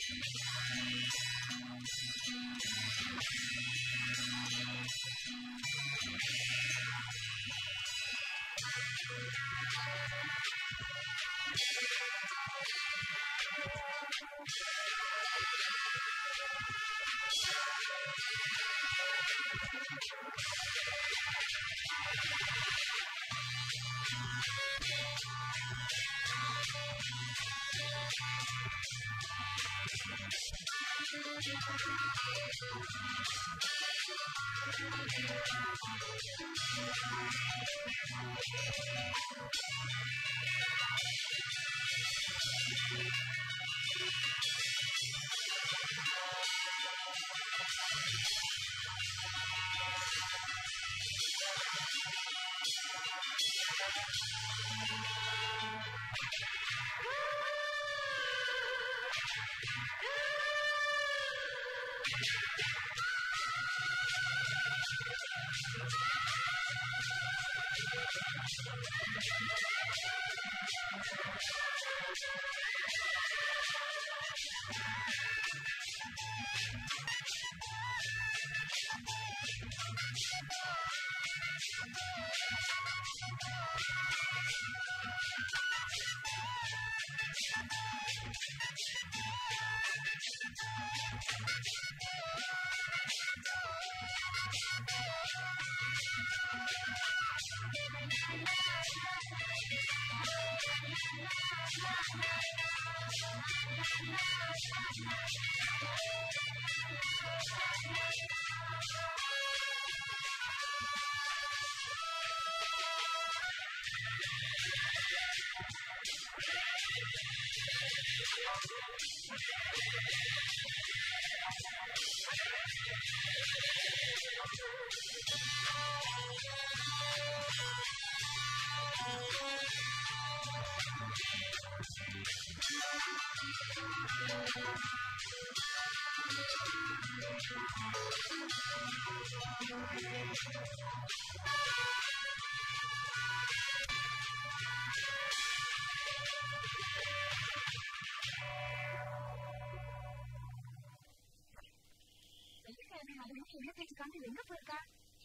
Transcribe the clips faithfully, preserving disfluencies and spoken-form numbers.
எங்க போயிருக்கா?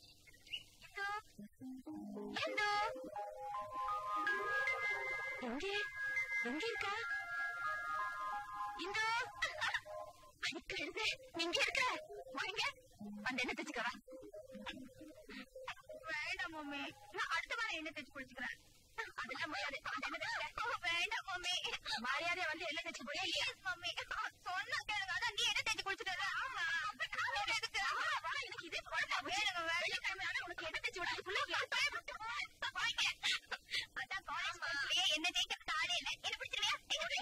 எங்க எங்க இருக்கா? இந்தோ அடிக்க எழுது எங்க இருக்க? வாங்க அந்த எண்ணெய் தைச்சுக்கவா? வேண்டாம் மம்மி, நான் அடுத்த வாரம் எண்ணெய் தைச்சு குளிச்சுக்கிறேன். அதெல்லாம் முடியாது. வேண்டாம் மம்மி, மரியாதையா வந்து எண்ணெய் தைச்சு போய் மம்மி சொன்ன கேளுங்க. அதான் நீ எண்ணெய் தைச்சு குளிச்சுட்டு எனக்கு இதே உனக்கு எண்ணெய் தைச்சு விட அதான் காலேஜ் என்ன தேய்க்க ஆடே இல்லை. என்ன பிடிச்சிருவியா?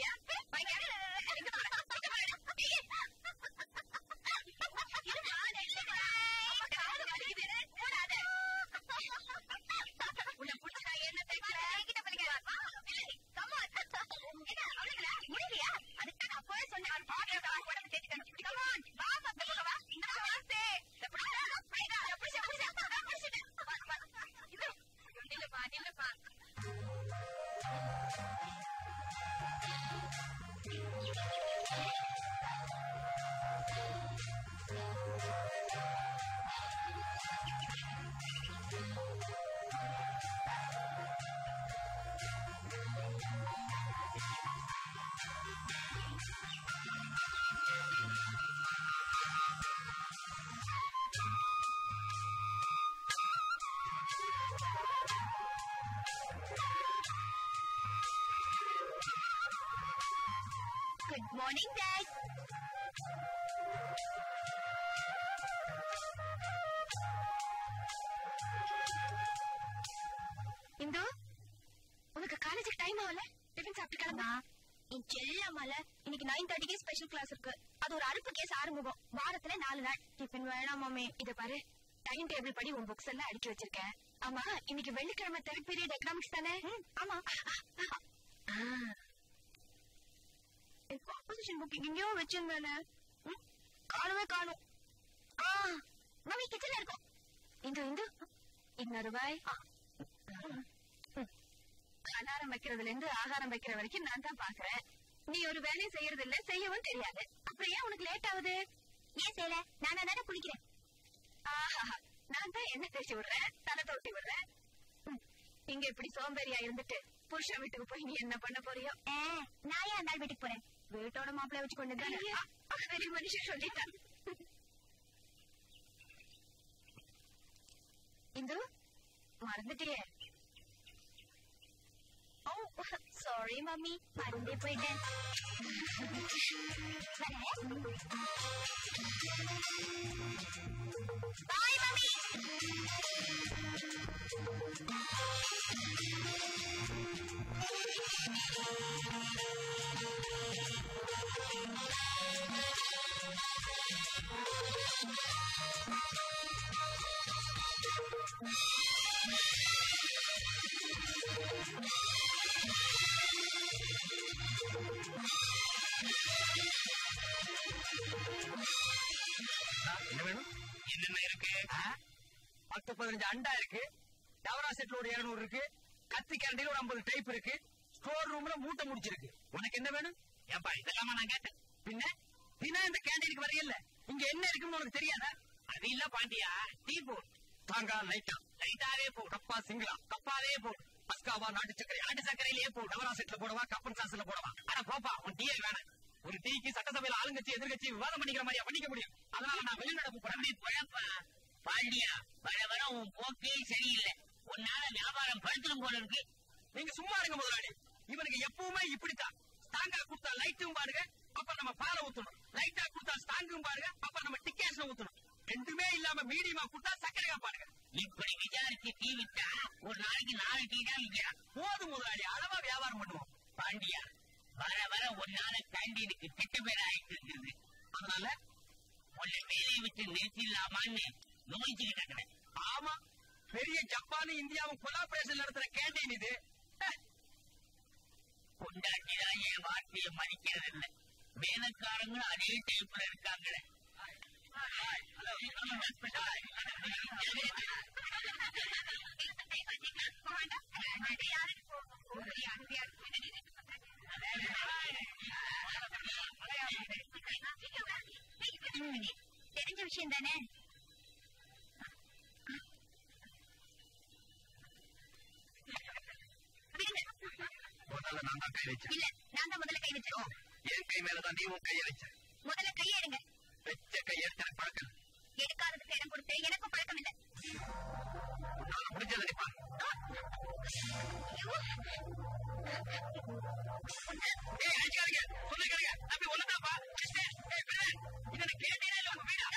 Good morning, Dad. இந்து, உனக்கு காலேஜுக்கு டைம் ஆகல? டிஃபன் சாப்பிட்டு கிளம்பா. என் செல்லம்மால இன்னைக்கு நைன் தேர்ட்டிக்கே ஸ்பெஷல் கிளாஸ் இருக்கு. அது ஒரு அறுப்பு கேஸ் ஆரம்பிக்கும். வாரத்துல நாலு நாள் டிஃபன் வேணாம் மாமே. இத பாரு, டைம் டேபிள் படி உன் புக்ஸ் எல்லாம் அடுக்கி வச்சிருக்கேன். ஆமா, இன்னைக்கு வெள்ளிக்கிழமை தேர்ட் பீரியட் எக்கனாமிக்ஸ் தானே? ஆமா. காம்போசிஷன் புக் எங்கேயோ வச்சிருந்தானே, காணவே காணும். மாமி கிச்சன்ல இருக்கும். இந்து இந்து இன்னொரு ரூபாய். அலாரம் வைக்கிறதுல இருந்து ஆகாரம் வைக்கிற வரைக்கும் நான் தான் பாக்குறேன். நீ ஒரு வேலையை செய்யறது இல்ல, செய்யவும் தெரியாது. அப்ப அப்புறம் ஏன் உனக்கு லேட் ஆகுது? ஏன் செய்யல? நானா தானே குளிக்கிறேன். நான் தான் என்ன தேய்ச்சி விடுறேன், தலை தொட்டி விடுறேன். இங்க இப்படி சோம்பேறியா இருந்துட்டு புருஷன் வீட்டுக்கு போய் நீ என்ன பண்ண போறியோ? நான் ஏன் அந்த வீட்டுக்கு போறேன்? வீட்டோட மாப்பிள்ளை வச்சு கொண்டு பெரிய மனுஷன் சொல்லிட்டான். இந்து மறந்துட்டியே. ஓ சாரி மம்மி, மறந்தே போயிட்டேன். Bye mummy. என்ன வேணும்? என்னென்ன இருக்கு? பத்து பதினஞ்சு அண்டா இருக்கு, டவரா செட்ல ஒரு இருநூறு இருக்கு, கத்தி கேண்டில ஒரு ஐம்பது டைப் இருக்கு, ஸ்டோர் ரூம்ல மூட்டை முடிச்சிருக்கு. உனக்கு என்ன வேணும்? ஏப்பா இதெல்லாமா நான் கேட்டேன். பின்ன பின்ன இந்த கேண்டீனுக்கு வரையில இங்க என்ன இருக்குன்னு உனக்கு தெரியாதா? அது இல்ல பாண்டியா, டீ போட் தாங்கா லைட்டா லைட்டாவே போ, கப்பா சிங்களா கப்பாவே போ, பஸ்காவா நாட்டு சக்கரை நாட்டு சக்கரையிலேயே போ, டவரா செட்ல போடவா கப்பன் சாஸ்ல போடவா. ஆனா போப்பா உன் டீயே வேணாம். ஒரு டீக்கு சட்டசபையில ஆளுங்கட்சி எதிர்கட்சி விவாதம் பண்ணிக்கிற மாதிரியா பண்ணிக்க முடியும்? அதனால நான் வெளிநடப்பு போறேன். பாண்டியா வர வர உன் போக்கே சரியில்லை. உன்னால வியாபாரம் படுத்துடும் போல இருக்கு. நீங்க சும்மா இருங்க முதலாளி. இவனுக்கு எப்பவுமே இப்படித்தான். ஸ்டாங்கா கொடுத்தா லைட்டும் பாருங்க, அப்ப நம்ம பால ஊத்தணும். லைட்டா கொடுத்தா ஸ்டாங்கும் பாருங்க, அப்ப நம்ம டிக்கேஷன் ஊத்தணும். ரெண்டுமே இல்லாம மீடியமா கொடுத்தா சக்கரையா பாருங்க. இப்படி விசாரிச்சு டீ வித்தா ஒரு நாளைக்கு நாலு டீ தான் விற்கிறான். போதும் முதலாளி, அளவா வியாபாரம் பண்ணுவோம். பாண்டியா வர வர ஒன்னால கேண்டீனுக்கு கெட்ட பேர் ஆயிட்டு இருக்குது. அதனால உன்னை வேலையை விட்டு நிறுத்திடலாமான்னு நோய்ச்சிக்கிட்டு இருக்கிறேன். ஆமா, பெரிய ஜப்பான் இந்தியாவும் கொலாபரேஷன் நடத்துற கேண்டீன் இது. கொண்டாட்டிதான் என் வார்த்தையை மதிக்கிறது இல்லை. வேலைக்காரங்களும் அதே டைப்ல இருக்காங்களே. தெரிஞ்ச விஷயம் தானே. முதல்ல நான் தான் கை வச்சேன். இல்ல நான் தான் முதல்ல கை வச்சேன். என் கை மேலதான் நீ உன் கையை வச்ச. முதல்ல கையை எடுங்க. வச்ச கை எடுத்து எனக்கு பழக்கம். எடுக்காததுக்கு இடம் கொடுத்து எனக்கும் பழக்கம் இல்லை. உன்னால முடிஞ்சதை நிப்பா. ஏய் அடிக்காதீங்க, சொல்லுங்க தம்பி ஒண்ணுதாப்பா. இதை கேட்டீங்கன்னா இல்ல உங்க வீடு.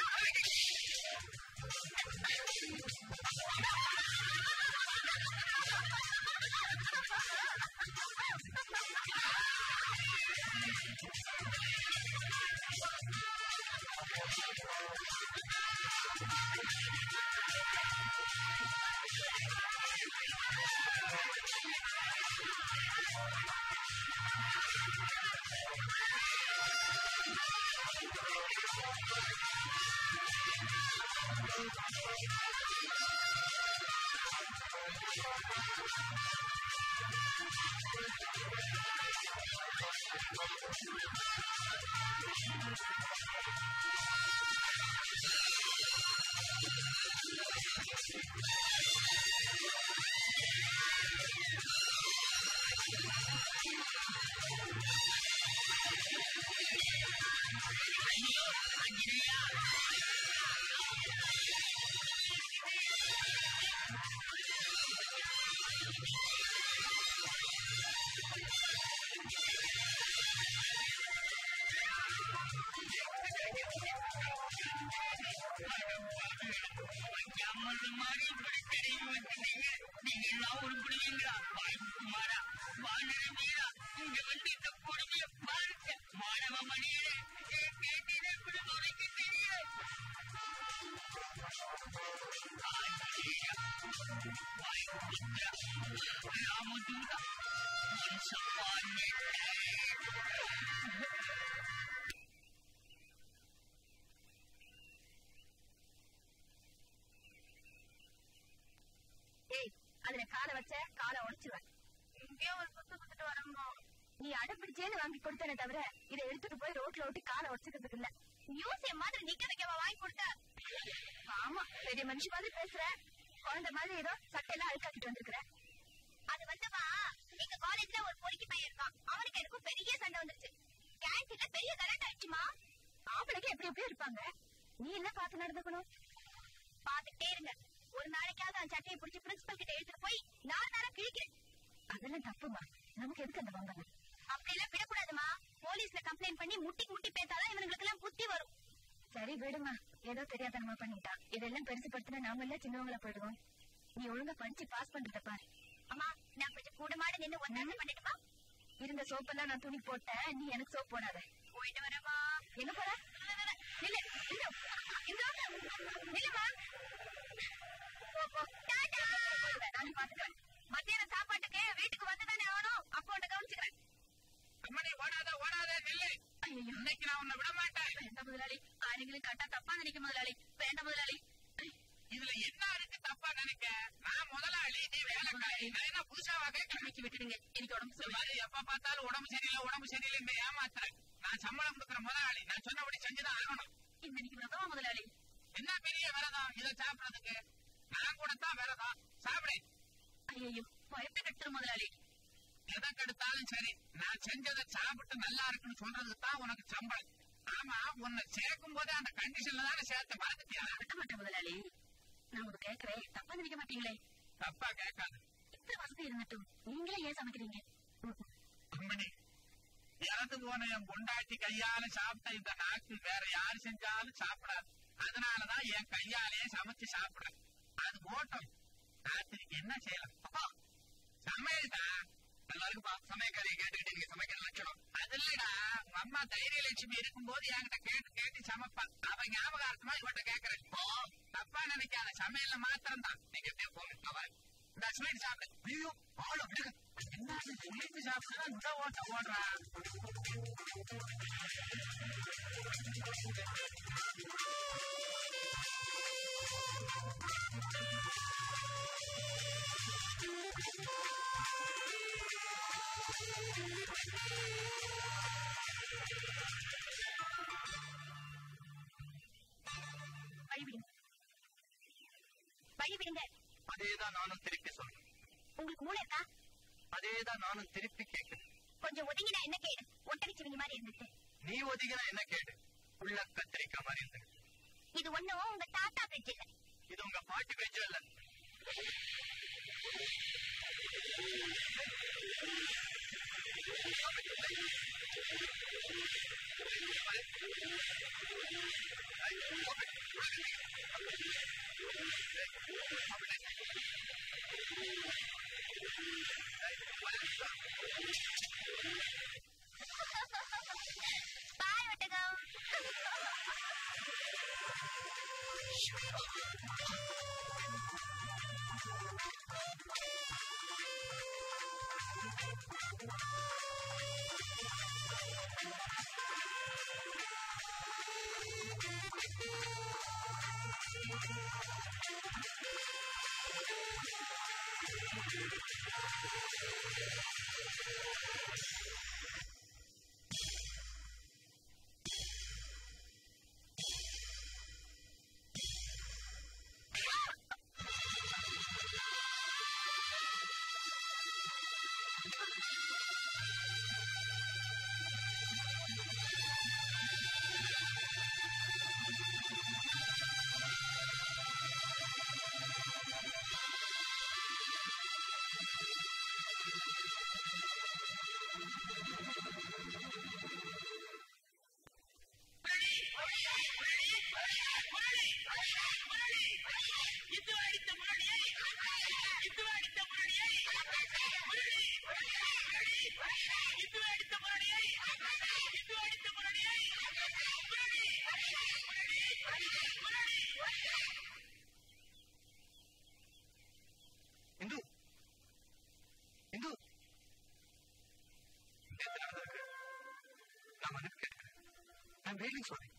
அதுல காலை வச்ச காலை உடைச்சிருவேன். இங்கே ஒரு குத்து குத்துட்டு வரணும். நீ அடப்பிடிச்சேன்னு வாங்கி கொடுத்தனே தவிர இதை எடுத்துட்டு போய் ரோட்ல ஓட்டி காலை உடச்சுக்கிறதுக்கு இல்ல. மியூசியம் மாதிரி நிக்க வைக்கவா வாங்கி கொடுத்த? ஆமா, பெரிய மனுஷி மாதிரி பேசுற. குழந்தை மாதிரி ஏதோ சட்டையெல்லாம் அழுக்காக்கிட்டு வந்திருக்கிற. அது வந்துமா, எங்க காலேஜ்ல ஒரு பொறுக்கி பையன் இருக்கான். அவனுக்கு எனக்கும் பெரிய சண்டை வந்துருச்சு. கேன்டீன்ல பெரிய கலாட்டா ஆயிடுச்சுமா. ஆம்பளைக்கு எப்படி எப்படியும் இருப்பாங்க. நீ என்ன பார்த்து நடந்துக்கணும்? பாத்துட்டே இருங்க. ஒரு நாளைக்காவது அந்த சட்டையை பிடிச்சி பிரின்சிபல் கிட்ட எடுத்துட்டு போய் நாலு நாளா கிழிக்கிறேன். அதெல்லாம் தப்புமா. நமக்கு எதுக்கு அந்த வாங்கலாம்? அப்படி எல்லாம் விடக்கூடாதுமா. போலீஸ்ல கம்ப்ளைண்ட் பண்ணி முட்டி முட்டி பேத்தாதான் இவங்களுக்கு எல்லாம் புத்தி வரும். சரி விடுமா, ஏதோ தெரியாதனமா பண்ணிட்டான். இதெல்லாம் பெருசு படுத்தினா நாம எல்லாம் சின்னவங்கள போயிடுவோம். நீ ஒழுங்கா படிச்சு பாஸ் பண்றத பாரு. அம்மா, நான் கொஞ்சம் கூட மாட நின்று ஒன்னு பண்ணிட்டுமா? இருந்த சோப்பெல்லாம் நான் துணி போட்டேன். நீ எனக்கு சோப் போடாத. போயிட்டு வரமா. எங்க போற? நில்லு நில்லுமா. நானும் பாத்துக்கிறேன். மத்தியான சாப்பாட்டுக்கு வீட்டுக்கு வந்துதானே ஆகணும். அப்போ உன்னை கவனிச்சுக்கிறேன். அம்மனி ஓடாத ஓடாத நெல்லு. ஐயோ, இன்னைக்கு நான் உன்னை விட மாட்டேன். வேண்டாம் முதலாளி. ஆளுங்களும் கட்டா தப்பா நினைக்க முதலாளி. வேண்டாம் முதலாளி. இதுல என்ன இருக்கு தப்பா நினைக்க? நான் முதலாளி, நீ வேலைக்காரி. நான் என்ன புதுசாவா கேட்க? விட்டுடுங்க, எனக்கு உடம்பு சரி. எப்ப பார்த்தாலும் உடம்பு சரியில்லை உடம்பு சரியில்லை ஏமாத்துறேன். நான் சம்பளம் கொடுக்குற முதலாளி. நான் சொன்னபடி செஞ்சுதான் ஆகணும். இன்னைக்கு விரதமா முதலாளி? என்ன பெரிய விரதம் இதை சாப்பிடறதுக்கு? நான் கூட தான் விரதம். சாப்பிடு. ஐயோ, பயத்தை கட்டுற முதலாளி. எதை கெடுத்தாலும் சரி, நான் செஞ்சதை சாப்பிட்டு நல்லா இருக்குன்னு சொல்றதுக்கு தான் உனக்கு சம்பளம். ஆமா, உன்னை சேர்க்கும் போதே அந்த கண்டிஷன்ல தானே சேர்த்த மறந்துட்டியா? கட்ட மாட்டேன் முதலாளி. நான் உங்களுக்கு கேட்கிறேன், தப்பா நினைக்க மாட்டீங்களே? தப்பா கேட்காது. இந்த வசதி இருந்துட்டும் நீங்களே ஏன் சமைக்கிறீங்க? அம்மணி, இறந்து போன என் பொண்டாட்டி கையால சாப்பிட்ட இந்த நாக்கு வேற யாரு செஞ்சாலும் சாப்பிடாது. அதனாலதான் என் கையாலேயே சமைச்சு சாப்பிடுறேன். அது போட்டோம். ராத்திரிக்கு என்ன செய்யலாம்? அப்பா சமையல்டா. எல்லாருக்குப்பா சமையக்காரியை கேட்டுக்கிட்டு நீங்க சமைக்கிற லட்சணம் அது இல்லடா. உங்க அம்மா தைரியலட்சுமி இருக்கும் போது என்கிட்ட கேட்டு கேட்டு சமைப்பா. அவன் ஞாபகார்த்தமா இவட்ட கேட்கறேன். தப்பா நினைக்காத, சமையல்ல மாத்திரம் தான். நீங்க எப்படி போங்க. இந்த ஸ்வீட் சாப்பிடு. ஐயோ ஆளு விடுங்க. என்ன ஸ்வீட் சாப்பிட்டா இந்த ஓட்ட ஓடுறா? வழிவிடுங்க. அதேதான் நானும் திருப்பி சொல்றேன். உங்களுக்கு மூளை இருக்கா? அதேதான் நானும் திருப்பி கேட்கிறேன். கொஞ்சம் ஒதுங்கினா என்ன கேடு? ஒட்டடிச்சவங்க மாதிரி இருந்துட்டு. நீ ஒதுங்கினா என்ன கேடு? உள்ள கத்திரிக்காய் மாதிரி இருந்துட்டு. இது ஒண்ணும் உங்க தாத்தா ஃப்ரிட்ஜ் இல்ல. இது உங்க பாட்டி ஃப்ரிட்ஜ் இல்ல. பாய் ஒட்டகம். I'm really sorry.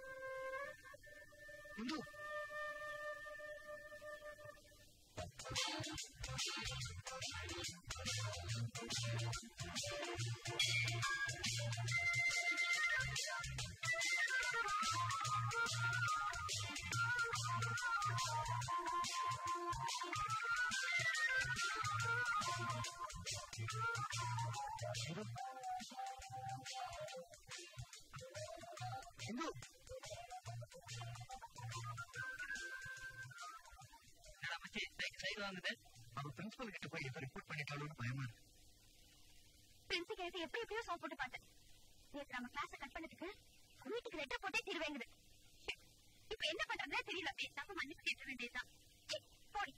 Hindu. Principal கிட்ட போய் எப்ப ரிப்போர்ட் பண்ணிட்டாலும் பயமா இருக்கு. பிரின்சிபல் எப்படி எப்படியோ சோப் போட்டு பார்த்தேன். நேற்று நம்ம கிளாஸ் கட் பண்ணதுக்கு வீட்டுக்கு லெட்டர் போட்டே தீர்வேங்குது. இப்ப என்ன பண்றதுனே தெரியல. பேசாம மன்னிப்பு கேட்க வேண்டியதுதான். போடி.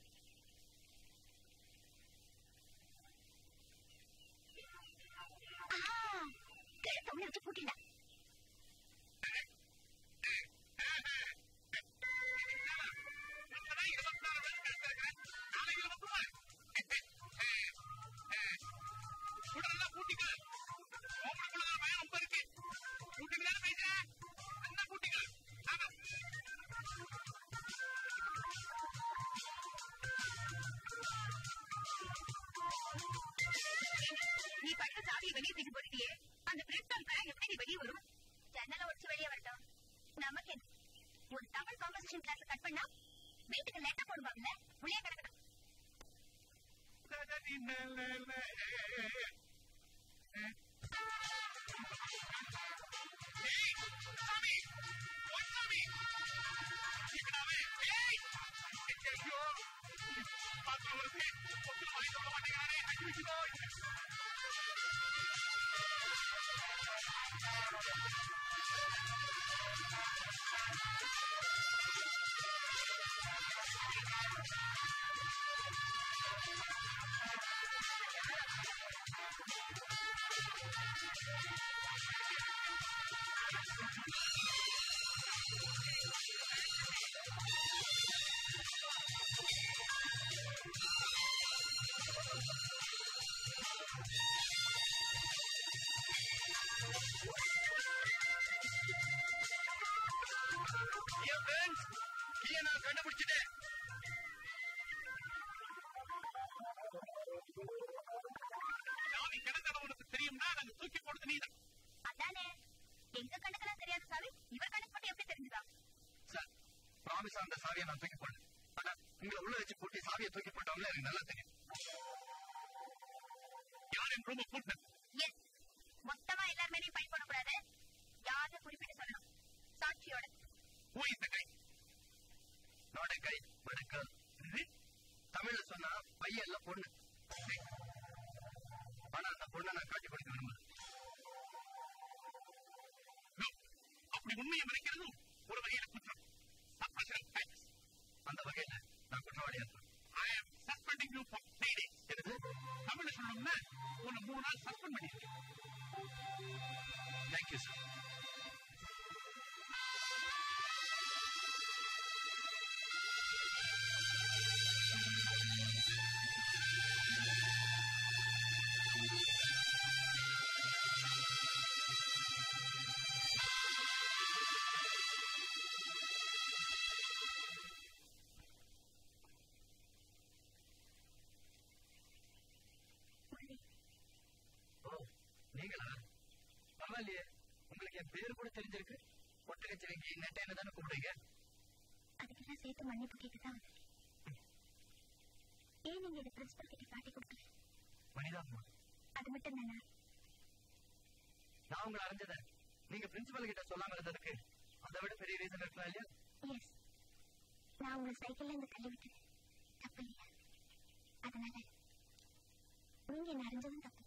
தமிழ் வச்சு பூட்டில நீ படிக்க சாவியை வெளியே தூக்கி போட்டுட்டியே. அந்த பிரின்சிபல் பேக் எப்படி வெளியே வரும்? ஜன்னல உடச்சு வெளியே வரட்டும். நமக்கு என்ன? ஒரு தமிழ் கான்வர்சேஷன் கிளாஸ் கட் பண்ணா வீட்டுக்கு லேட்டா போடுவாங்கல்ல, உள்ளே கிடக்கணும். அந்த சாவியை நான் தூக்கி போட்டேன். ஆனா உங்களை உள்ள வச்சு போட்டி சாவியை தூக்கி போட்டவங்களே எனக்கு நல்லா தெரியும். யாரையும் ரூம கூட்டினேன். மொத்தமா எல்லாருமே ஃபைட் பண்ணக்கூடாது. யாரை குறிப்பிட்டு சொல்லணும். சாட்சியோட. Who is the guy? Not a guy, but a girl. தமிழ்ல சொன்னா பையன் எல்லாம் பொண்ணு. ஆனா அந்த பொண்ணை நான் காட்டி கொடுக்க விரும்புறேன். அப்படி உண்மையை மறைக்கிறது ஒரு வகையில குற்றம். அந்த வகையில நான் குற்றவாளியா இருக்கேன். I am suspending you for three days. என்னது? தமிழ்ல சொல்லணும்னா உன்னை மூணு நாள் சஸ்பெண்ட் பண்ணிருக்கேன். Thank you, sir. நீங்களா? பரவாயில்லையே, உங்களுக்கு என் பேரு கூட தெரிஞ்சிருக்கு. ஒட்டகச்சிலைக்கு நெட்டையில தானே கூப்பிடுங்க. அதுக்கெல்லாம் சேர்த்து மன்னிப்பு கேட்டுதான். ஏன் நீங்க இதை பிரின்சிபல் கிட்ட காட்டி கொடுக்கல? மனிதாத்மா, அது மட்டும் தானே? நான் உங்களை அறிஞ்சத நீங்க பிரின்சிபல் கிட்ட சொல்லாம இருந்ததுக்கு அதை விட பெரிய ரீசன் இருக்கலாம் இல்லையா? எஸ், நான் உங்களை சைக்கிள்ல இருந்து தள்ளி விட்டது தப்பு இல்லையா? அதனால நீங்க என்ன அறிஞ்சதும் தப்பு.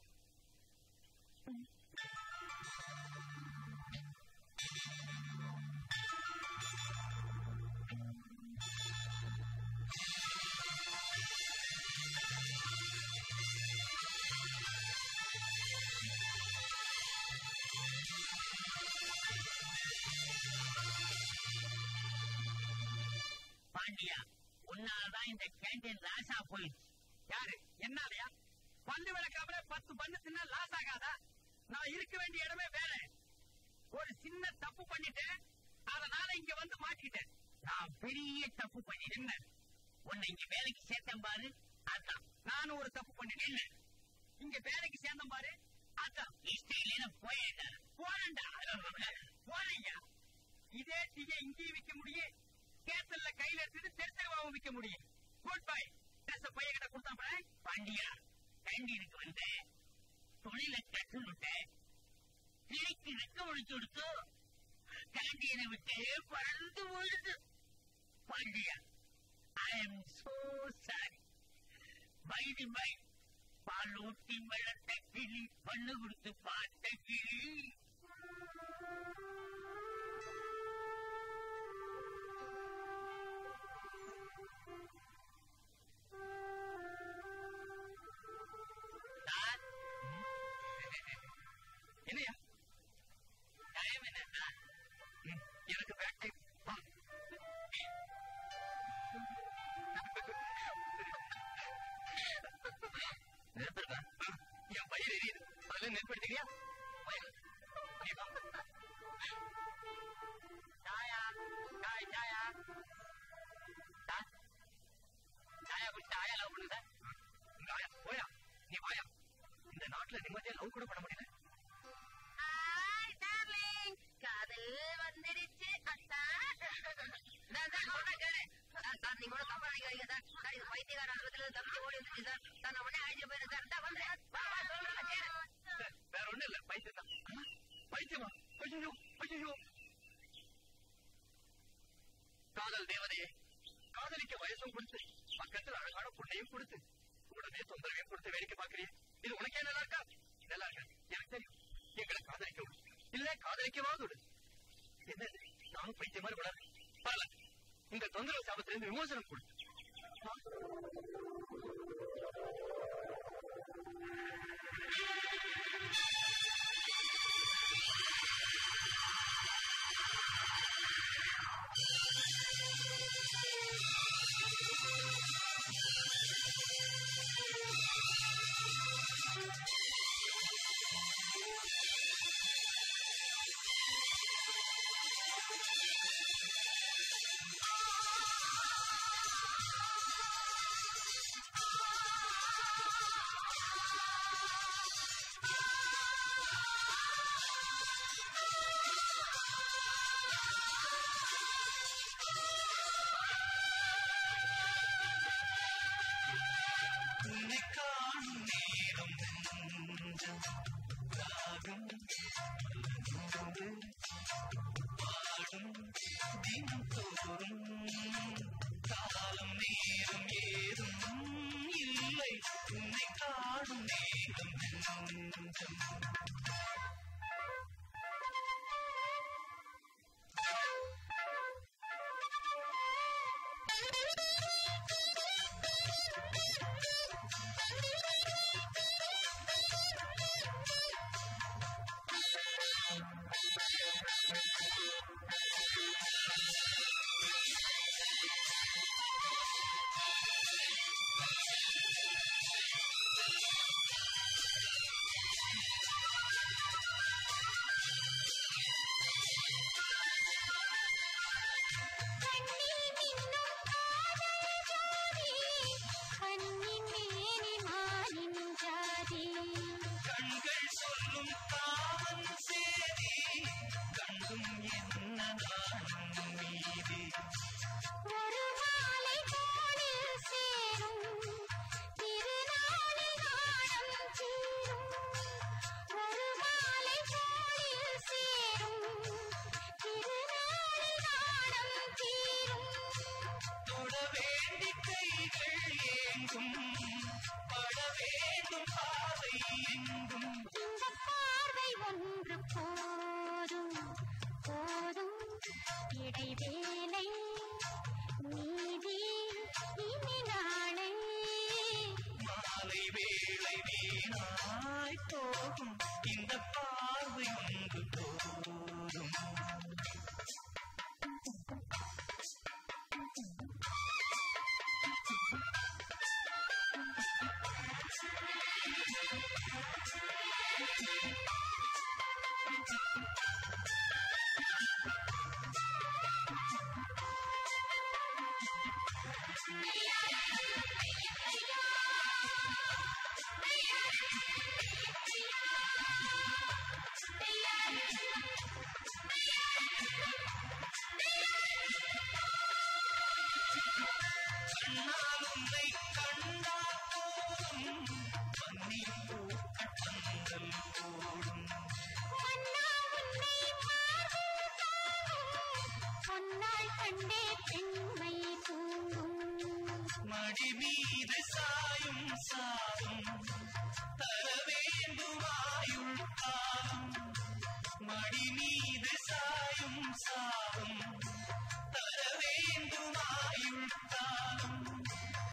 பாண்டியா, உன்னாலதான் இந்த கேண்டீன் லாஸ் ஆ போயிடுச்சு. யாரு? என்னாலயா? பல்லு விளக்காமலே பத்து பண்ணு தின்னா லாஸ் ஆகாதா? நான் இருக்க வேண்டிய இடமே வேற. ஒரு சின்ன தப்பு பண்ணிட்டேன், அதனால இங்க வந்து மாட்டிக்கிட்டேன். நான் பெரிய தப்பு பண்ணிட்டேன். உன்னை இங்க வேலைக்கு சேர்த்தேன் பாரு, அதான் நானும் ஒரு தப்பு பண்ணிட்டேன். இங்க வேலைக்கு சேர்ந்த பாரு. அதான் இஷ்டம் போயேண்டா போறேன்டா போறீங்க. இதே டீய இங்கேயும் விற்க முடியும், கேசல்ல கையில எடுத்துட்டு தெரிஞ்சவாவும் விற்க முடியும். Good bye. பையன் கிட்ட கொடுத்தா பாண்டியா கேண்டீனுக்கு வந்து தொழில கற்றுனுட்டு கிளிக்கு ரெக்க முடிச்சு கொடுத்து கேண்டீனை விட்டு பறந்து போயிடுது. Pandiya I am so sorry. By the by பாலூட்டி வளர்த்த கிளி பண்ணு கொடுத்து பார்த்த கிளி. என்னையா டைம் என்ன? எனக்கு பேக் டைம். நிறுத்துறா, என் பயிர் எரியுது. அதுல நெற்படுத்தியா? சாயா சாய் சாயா சாயா குடிச்சு ஆயா லவ் பண்ணுதா? ஆயா போயா, நீ வாயா. இந்த நாட்டுல நிம்மதியா லவ் கூட பண்ண முடியல. காதல் வந்துருச்சு அத்தா. சார் நீங்க ஒன்றும் தப்பா நினைக்காதீங்க சார். சார் இது பைத்தியக்கார அறுபத்துல தப்பிச்சு ஓடி வந்துச்சு சார். சார் நான் உடனே அழைச்சிட்டு போயிருந்தேன் சார். தான் வந்தேன். வேற ஒண்ணும் இல்ல, பைத்தியம் தான். பைத்தியமா? ஐயோ ஐயோ. காதல் தேவதையே, காதலிக்க வயசும் கொடுத்து பக்கத்துல அழகான பொண்ணையும் கொடுத்து கூடவே தொந்தரவையும் கொடுத்து வேடிக்கை பாக்குறீங்க. இது உனக்கே நல்லா இருக்கா? நல்லா இருக்கா? எனக்கு தெரியும். எங்களை காதலிக்க விடு, இல்ல காதலிக்கவாது விடு. என்ன நானும் பைத்திய மாதிரி கூட பரல. இந்த தொந்தரவு சாபத்திலிருந்து விமோசனம் கொடு. மடி மீது சாயும் சாவும் தர வேண்டுமாயுள் காலம் மடி மீது சாயும் சாவும்